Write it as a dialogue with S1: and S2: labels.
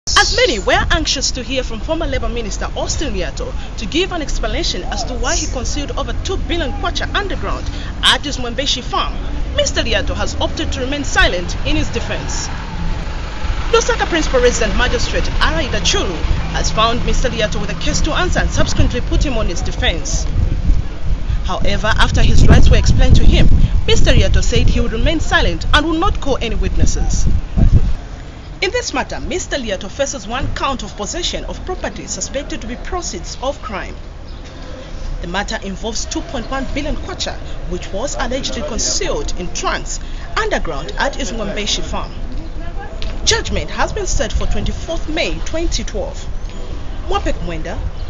S1: As many were anxious to hear from former Labour Minister Austin Lyato to give an explanation as to why he concealed over 2 billion kwacha underground at his Mwembeshi farm, Mr. Lyato has opted to remain silent in his defense. Lusaka Principal Resident Magistrate Araida Chulu has found Mr. Lyato with a case to answer and subsequently put him on his defense. However, after his rights were explained to him, Mr. Lyato said he would remain silent and will not call any witnesses. In this matter, Mr. Lyato faces 1 count of possession of property suspected to be proceeds of crime. The matter involves 2.1 billion kwacha, which was allegedly concealed in trunks underground at his Mwembeshi farm. Judgment has been set for 24th May 2012. Mwapek Mwenda,